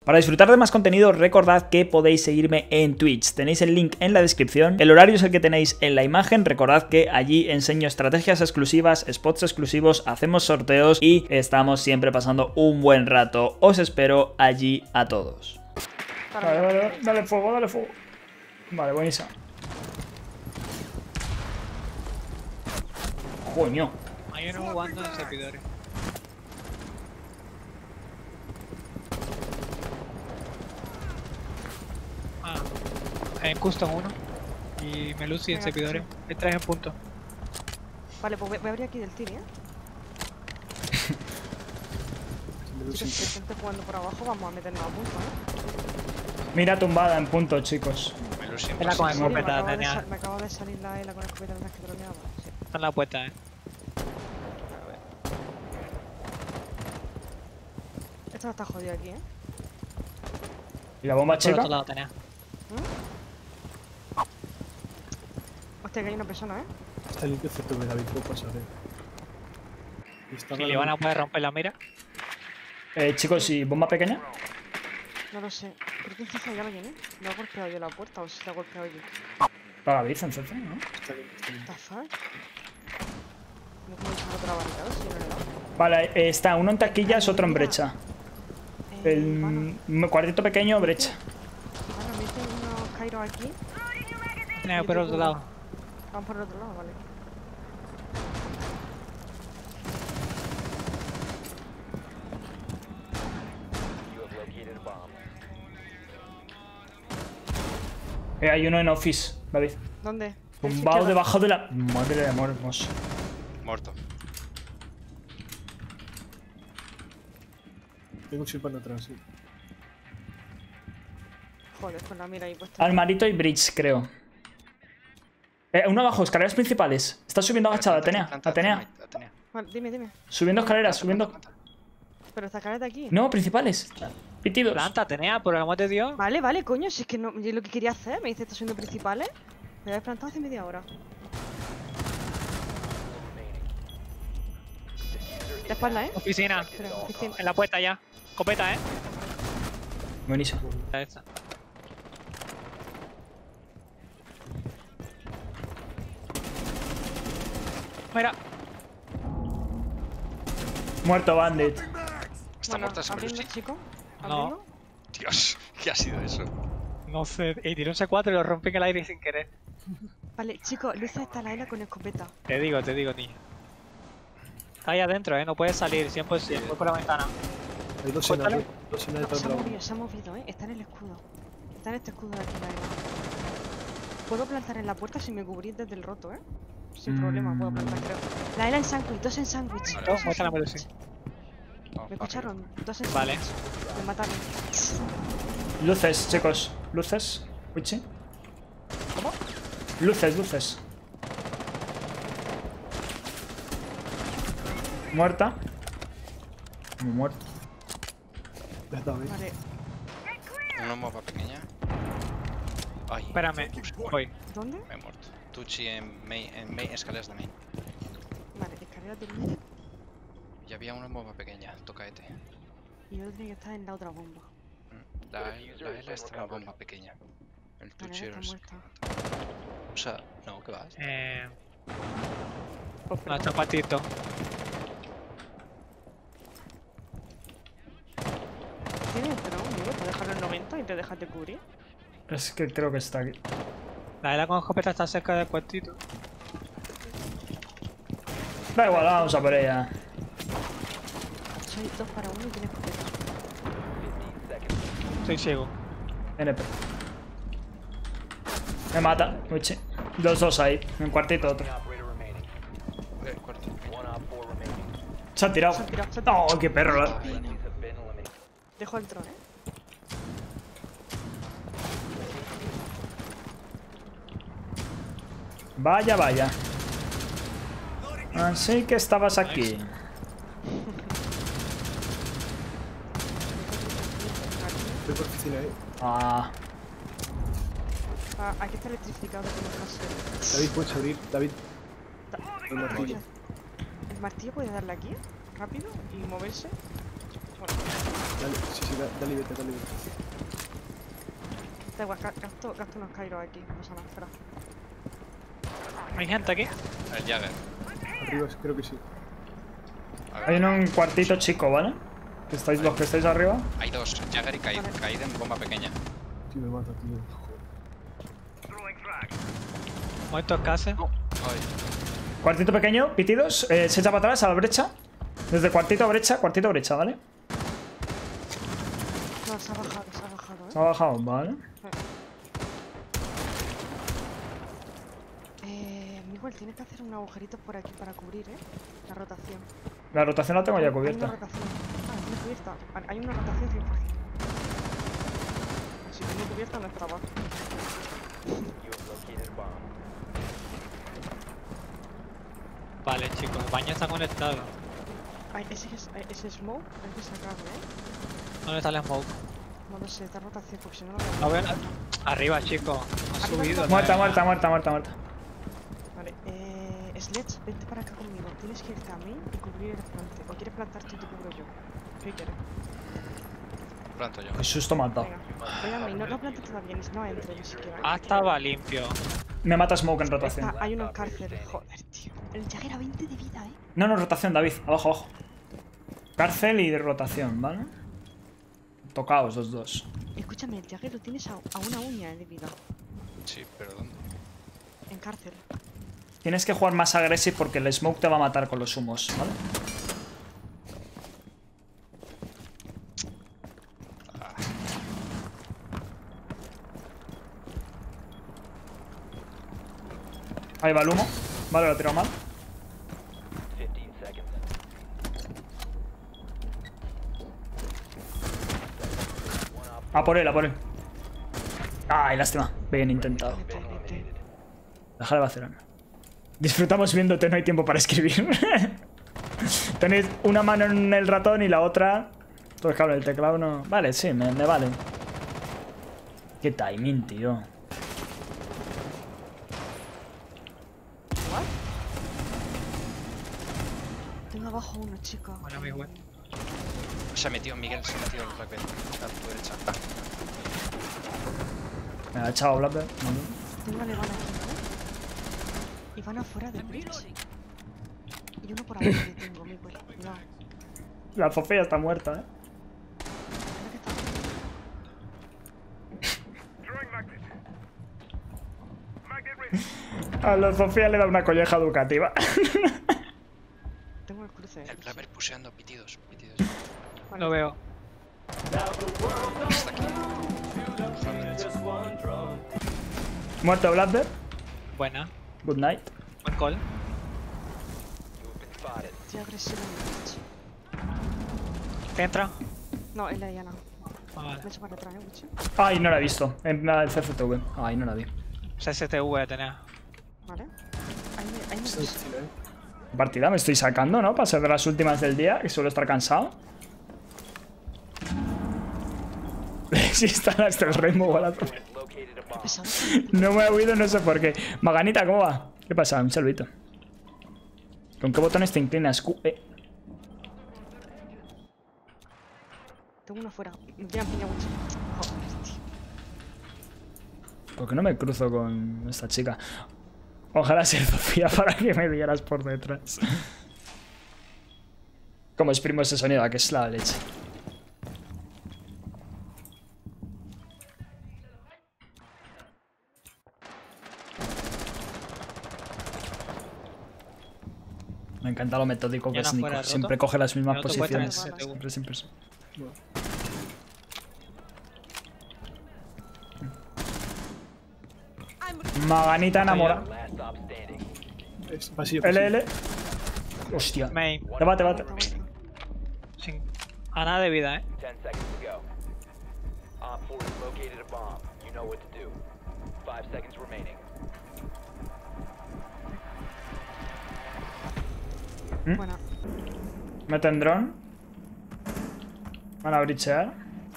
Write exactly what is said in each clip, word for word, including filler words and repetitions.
Para disfrutar de más contenido, recordad que podéis seguirme en Twitch. Tenéis el link en la descripción. El horario es el que tenéis en la imagen. Recordad que allí enseño estrategias exclusivas, spots exclusivos, hacemos sorteos y estamos siempre pasando un buen rato. Os espero allí a todos. Vale, vale, vale. Dale fuego, dale fuego. Vale, buenísimo. Coño. Hay uno jugando en servidores. Ah, en custom uno. Y Melusi en servidores. Hay tres en punto. Vale, pues voy a abrir aquí del team, ¿eh? Chicos, si hay gente jugando por abajo, vamos a meternos a punto, ¿eh? Mira tumbada en punto, chicos. Melusi en la con Sí, me, escopeta, acabo de tenía. sal- me acabo de salir la Ela con la escopeta mientras que troleaba. Sí. Está en la puerta, eh. Esto no está jodido aquí, ¿eh? ¿Y la bomba Por chica? otro lado tenía. Hostia, que hay una persona, ¿eh? Está limpio C P V, David, puedo pasar, eh. Si le van a poder romper la mira. Eh, chicos, ¿y bomba pequeña? No lo sé. Creo que en Ceza hay alguien, ¿eh? ¿No ha golpeado yo la puerta o si la ha golpeado yo? Para la en C C, ¿no? Está limpio, está limpio. ¿What the fuck? No puedo echar otra barricada si no le he dado. Vale, eh, está uno en taquillas, otro en brecha. Eh, El Ivano, mm, cuartito pequeño, brecha. Ivano, mete unos Kairos aquí. Tenía por otro lado. Vamos por el otro lado, vale. Eh, hay uno en office, David. ¿Dónde? Tumbado debajo de la... Madre de amor hermoso. Muerto. Tengo un chipán atrás, sí. Joder, con la mira ahí puesta. Armarito y bridge, creo. Eh, uno abajo, escaleras principales. Está subiendo agachada, Atenea. Planta, Atenea. planta, Atenea. Vale, dime, dime. Subiendo escaleras, Planta, subiendo... planta, planta. Pero esta cara de aquí. No, principales. Pitidos. Planta, tenía, por el amor de Dios. Vale, vale, coño, si es que no, yo lo que quería hacer, me dice, ¿estás subiendo principales? Me había plantado hace media hora. De espalda, ¿eh? Oficina. Espera, oficina. En la puerta ya. Copeta, eh. Buenísimo. Ahí está. Mira. Muerto Bandit. Está Bueno, muerta esa abriendo, Melusi. chico. No. Abriendo. Dios, ¿qué ha sido eso? No sé. Y tiró un C cuatro y lo rompí en el aire sin querer. Vale, chicos, Luisa está la Ela con escopeta. Te digo, te digo, niño. Está ahí adentro, eh. No puedes salir, cien por ciento. Voy por la ventana. Hay dos Cuéntale. enanos, dos enanos No, detrás se ha de la movido, se ha movido, ¿eh? Está en el escudo. Está en este escudo de aquí, la Ela. Puedo plantar en la puerta si me cubrís desde el roto, ¿eh? Sin Mm. problema, puedo plantar, creo. La Ela en sándwich, dos en sándwich. Vale. dos en Muéstrame, sándwich. Melusi. Oh, ¿Me escucharon? Dos en Vale. sándwich. Me mataron. Luces, chicos. Luces. Wichi. ¿Cómo? Luces, luces. Muerta. Como muerto. Ya está, David. Vale, Una bomba pequeña. Ay, Espérame. Voy. ¿dónde? me he muerto. Tucci en main, en main, escaleras de main. Vale, escalera del medio. Y había una bomba pequeña, tocaete. Y yo tenía que estar en la otra bomba. Mm, La, la L está en la bomba pequeña. El La Tucci Ela era está el muerta. O sea, no, ¿qué vas? Eh. Pues No, perdón. está patito. ¿Tienes drone, amigo? ¿Puedes dejarlo en noventa y te dejas de cubrir? Es que creo que está aquí. La de la con escopeta está cerca del puestito. Da igual, vamos a por ella. Soy dos para uno y tienes escopeta. Estoy ciego. N P. Me mata. Wichi. Los dos ahí. En cuartito otro. Eh, cuarto. Se ha tirado. Se ha tirado, se ha tirado. Oh, qué perro. la- Dejo el drone, ¿eh? Vaya, vaya. Así que estabas aquí. Estoy por oficina, eh. Ah. Ah, aquí está electrificado como que no sé. David, puedes abrir. David, Ta- el martillo. ¿El martillo puede darle aquí? Rápido y moverse. Bueno, Dale, sí, sí, da- dale, vete, dale, vete. Da igual, ga- gasto, gasto unos kairos aquí. No pasa nada, espera. ¿Hay gente aquí? El Jagger. Arriba, creo que sí. A ver, Hay uno en un cuartito chico, ¿vale? Que estáis, los que estáis arriba. hay dos, Jagger y Kaid. Vale. Kaid en bomba pequeña. Sí, me mata, tío. Joder. Muertos casi. Ay, Cuartito pequeño, pitidos. Eh, se echa para atrás a la brecha. Desde cuartito a brecha, cuartito a brecha, ¿vale? No, se ha bajado, se ha bajado, Se ¿eh? ha bajado, ¿vale? Eh, Miguel, tienes que hacer un agujerito por aquí para cubrir, ¿eh? La rotación. La rotación la tengo ya Hay una cubierta. rotación. Ah, tiene cubierta. Vale, hay una rotación cien por ciento. Si tiene cubierta, no estaba. Vale, chicos, el baño está conectado. Ay, ese, es- ay, ese smoke hay que sacarlo, ¿eh? ¿Dónde está el smoke? No lo sé, esta rotación, porque si no, no No lo veo nada. Arriba, chicos. Ha Arriba subido. está. Muerta, ¿no? muerta, muerta, muerta, muerta. Vale, eh. Sledge, vente para acá conmigo. Tienes que irte a mí y cubrir el plante. ¿O quieres plantar tú y te cubro yo? ¿Qué quieres? planto yo. Qué susto me ha dado. Venga, ven a mí. No, no plantes todavía, ni no entre ni siquiera. Ah, estaba limpio. Me mata Smoke en rotación. Está, hay uno en cárcel. Joder, tío. El Jagger a veinte de vida, ¿eh? No, no, rotación, David. Abajo, abajo. Cárcel y de rotación, ¿vale? Tocaos los dos. Escúchame, el Jagger lo tienes a, a una uña de vida. Sí, pero ¿dónde? En cárcel. Tienes que jugar más agresivo porque el Smoke te va a matar con los humos, ¿vale? Ahí va el humo. Vale, lo he tirado mal. A por él, a por él. Ay, lástima. Bien intentado. Vete, vete. Deja de vacilar. Disfrutamos viéndote, no hay tiempo para escribir. Tenéis una mano en el ratón y la otra... Pues claro, el teclado no... Vale, sí, me, me vale. Qué timing, tío. ¿What? Tengo abajo uno, chico. Bueno, mi buen. Se ha metido Miguel, se ha metido el Blackbird. A tu derecha. Me ha echado Blackbird. Tengo a Levan aquí, ¿vale? Y van afuera de bridge. Y uno por ahí le tengo, mi güey. Cuidado. La Sofía está muerta, eh. Mira que está. A la Sofía le da una colleja educativa. Tengo el cruce. El Blackbird pusheando, pitidos, pitidos. Vale. Lo veo. Hasta aquí. Muerto Blackbird. Buena. Good night. Buen call. Estoy agresivo en el bridge. ¿Te entra? No, es la Diana. Ah, vale. Me echo para atrás, eh, Wichi. Ay, no la he visto. En la del C C T V. Ay, no la vi. C S T V tenés. Vale. Ahí me, ahí me Sí, ves. sí, ¿eh? Partida me estoy sacando, ¿no? Para ser de las últimas del día, que suelo estar cansado. Si está la Estel Rainbow o la... Qué pesado. No me ha oído, no sé por qué. Maganita, ¿cómo va? ¿Qué pasa? Un saludito. ¿Con qué botones te inclinas? Q E. Tengo uno fuera. Me tiran piña, Wichi. Joder, tío. ¿Por qué no me cruzo con esta chica? Ojalá sea Sofía para que me dieras por detrás. ¿Cómo exprimo ese sonido? ¿A que es la leche? Me encanta lo metódico que Ya es no Nico. fuera roto. Siempre coge las mismas Ya no te puedes posiciones. tener ese T V. Siempre, siempre. Bueno. Maganita enamora. Es vacío. L vacío. L. Hostia. Main. Te bate, bate. Está muerto. Sin... A nada de vida, eh. Ten seconds to go. Op four has located a bomb. You know what to do. Five seconds remaining. Buena. Meten dron. Van a brichear.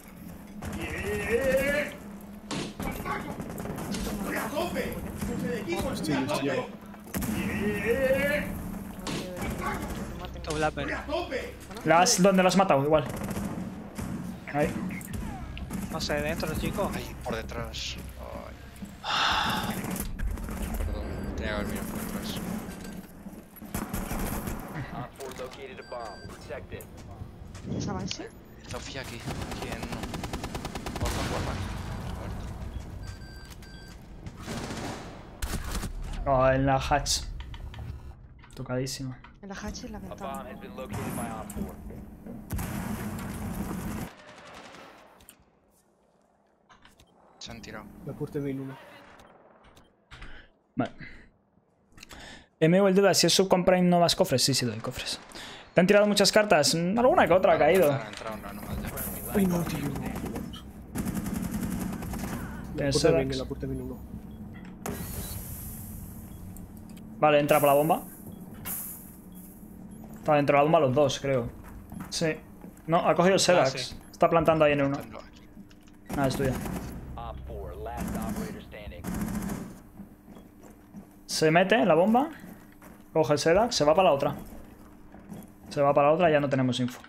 Estoy, estoy yo. Esto Blackbird. Las, ¿dónde las has matado? Igual. Ahí. No sé, dentro, chicos. Ahí, por detrás. Ay. Perdón, tenía que haber mirado por detrás. Op four located a bomb. Protect it. ¿Esa Banshee? Sofía aquí. ¿Quién? Porfa, porfa. Muerto. Oh, en la hatch. Tocadísima. En la hatch y en la A bomb ventana. has been located by Op four. Se han tirado. La puerta de uno. Vale. M V el duda, si es subcomprime no vas cofres. Sí, sí, doy cofres. ¿Te han tirado muchas cartas? Mm, Alguna que otra ha caído. Han entrado en la normal ya. Ay, no, tío. La Tienes puerta de Sedax. la puerta de uno. Vale, entra por la bomba. Está dentro de la bomba los dos, creo. Sí. No, ha cogido el Sedax. Ah, sí. Está plantando ahí en uno. Entrando aquí. Ah, es tuya. Op four, last operator standing. Se mete en la bomba. Coge el Sedax. Se va para la otra. Se va para la otra y ya no tenemos info.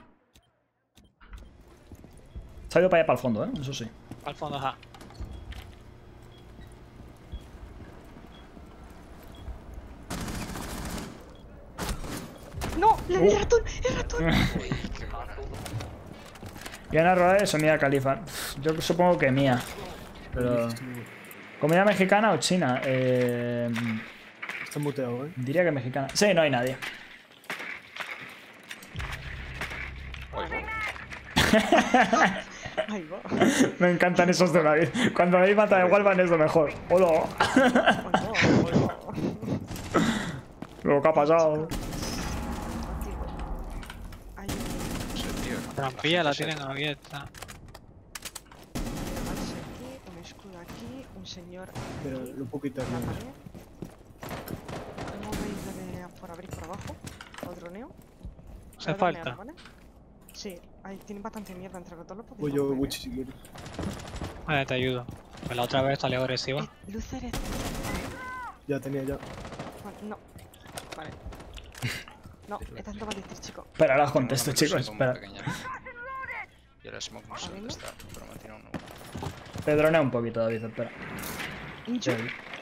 Se ha ido para allá para el fondo, ¿eh? Eso sí. Al fondo, ajá. ¡No! ¡Le di el ratón! ¡El ratón! Uy, qué buena. Y Ana Rodríguez o Mía Califa. Yo supongo que Mía. Pero... ¿Comida mexicana o china? Eh... Está muteado, ¿eh? Diría que mexicana. Sí, no hay nadie. Ahí va. Me encantan esos de David. Cuando David mata de Walvan es lo mejor. Hola. Ahí va, ahí va. Lo que ha pasado. Contigo. Hay un No sé, tío. Trampilla la tienen abierta. Banshee aquí, un escudo aquí, un señor Pero aquí, lo puedo quitar. en la ¿no? pared. ¿Cómo veis lo de por abrir por abajo? O droneo. Hace Ahora falta. dronear, ¿vale? Sí, ahí tienen bastante mierda entre los dos, lo podéis Voy yo, romper, ¿eh? Wichi, si quieres. Vale, te ayudo. Pues la otra vez salió agresiva. Eh, Lucer es... Ya tenía ya. Vale, no. Vale. No, estas dos balistas, chicos. Espera, ahora os Tengo contesto, una versión chicos. bomba Espera. pequeña. Y ahora smoke no sé dónde ¿Abriendo? está, pero me ha tirado uno. Te dronea un poquito, David. Espera. Inju.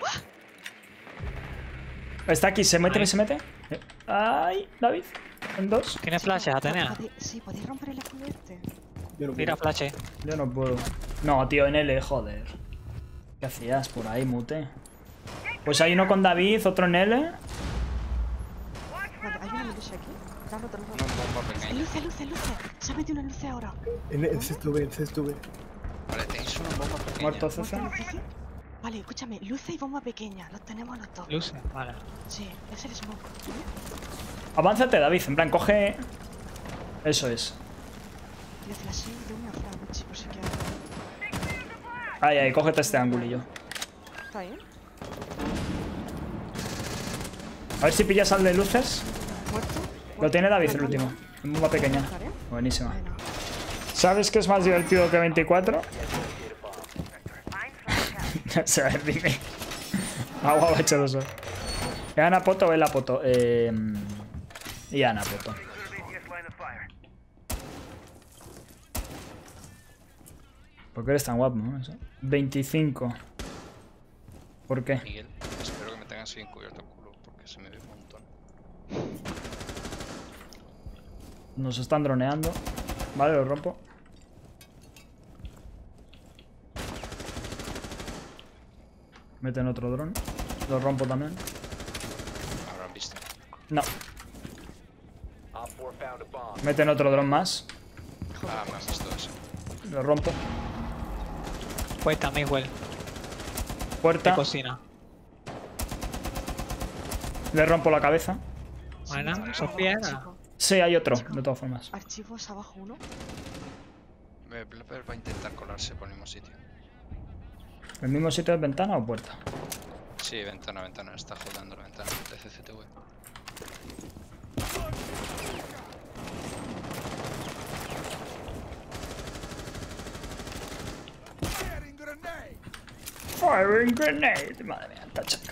Está aquí. ¿Se mete? Ahí. ¿Se mete? Eh, Ay, David. En dos. ¿Tienes flashes, Atenea? Podéis- Sí, podéis romper el escudo este. Yo no Tira puedo. flashes. Yo no puedo. No, tío, en L, joder. ¿Qué hacías por ahí, mute? Pues hay uno con David, otro en L. Vale, hay una luz aquí. Dalo, dalo, Una dalo. bomba pequeña. Luce, luce, luce. Se ha metido una luz ahora. En el sexto B, en el sexto B. Vale, tenéis una bomba pequeña. Muerto C C. ¿Muerto Luce? Vale, escúchame. Luce y bomba pequeña. Los tenemos los dos. Luce, vale. Sí, es el smoke. Avánzate, David. En plan, coge... Eso es. Le flashé de una franja, por si quieres. Ahí, ahí, cógete este ángulo. ¿Está bien? A ver si pillas al de luces. ¿Muerto? Lo tiene David, el Muerto. último. En bomba pequeña. ¿Está bien? Buenísima. Bueno. ¿Sabes qué es más divertido que veinticuatro? Se va a decir. Agua bachadoso. ¿Es Ana Poto o es la Poto? Eh... Y Ana Poto. ¿Por qué eres tan guapo? ¿No? Eso. veinticinco. ¿Por qué? Miguel, espero que me tengas bien cubierto el culo, porque se me ve un montón. Nos están droneando. Vale, lo rompo. Meten otro dron. Lo rompo también. Habrán visto. No. Op four found a bomb. Meten otro dron más. Ah, me han visto eso. Lo rompo. Puesta, Miguel. De Puerta. cocina. Le rompo la cabeza. Buena. Sí, Sofía abajo, era. chico. Sí, hay otro, de todas formas. Archivos abajo uno. Me- Blapper va a intentar colarse por el mismo sitio. ¿El mismo sitio de ventana o puerta? Sí, ventana, ventana. Está jugando la ventana de C C T V. Firing grenade. Madre mía, tachaca.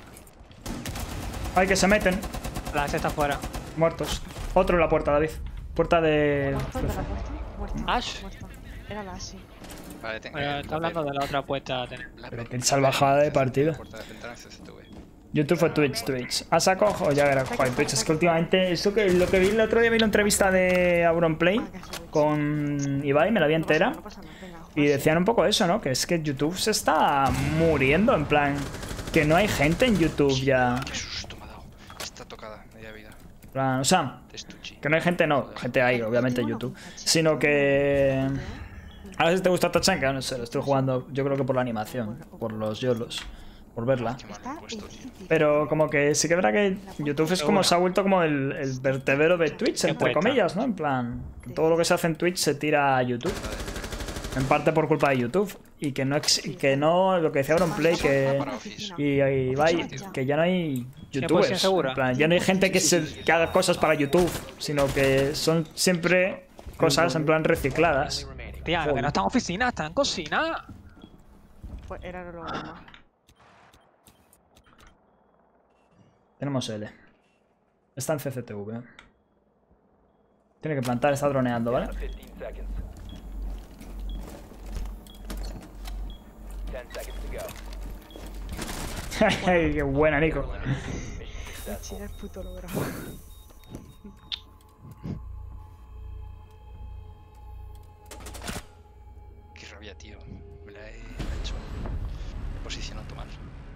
Ay, que se meten. Flash está fuera. Muertos. Otro en la puerta, David. Puerta de... ¿Muerto el de la puerta? Muerto. Ash. Muerto. Era la Ash, sí. Vale, tengo. Pero está hablando de la otra puerta. Ten- Pero qué salvajada de partido. Puerta de ventana C C T V. YouTube o Twitch, Twitch. ¿A saco o ya era joder, Twitch? Es que últimamente, eso que lo que vi el otro día, vi la entrevista de Auronplay con Ibai, me la vi entera. No pasa nada, venga. Y decían un poco eso, ¿no? Que es que YouTube se está muriendo, en plan, que no hay gente en YouTube ya. Qué susto me ha dado. Está tocada, media vida. En plan, o sea, Testuchi. que no hay gente, no, gente hay, obviamente, en YouTube. Sino que... A ver si te gusta Tachanka, no sé, lo estoy jugando, yo creo que por la animación, por los yolos, por verla. Qué mal Está me he puesto, en tío. City. Pero como que sí que es verdad que YouTube es como, se ha vuelto como el, el vertedero de Twitch, Qué entre puesta. comillas, ¿no? En plan, que todo lo que se hace en Twitch se tira a YouTube. En parte por culpa de YouTube. Y que no, ex- y que no lo que decía Auronplay, que... Para Office. Y ahí va, y que ya no hay youtubers. segura? En plan, ya no hay gente que, se, que haga cosas para YouTube, sino que son siempre cosas en plan recicladas. Remaining. Tía, lo que no está en oficina, está en cocina. Pues era lo demás. Tenemos L. Está en C C T V. Tiene que plantar, está droneando, ¿vale? fifteen seconds. ten seconds to go. Qué buena, Nico. Mission Chile successful. el puto logro. Qué rabia, tío. Me la he hecho. Me he posicionado mal.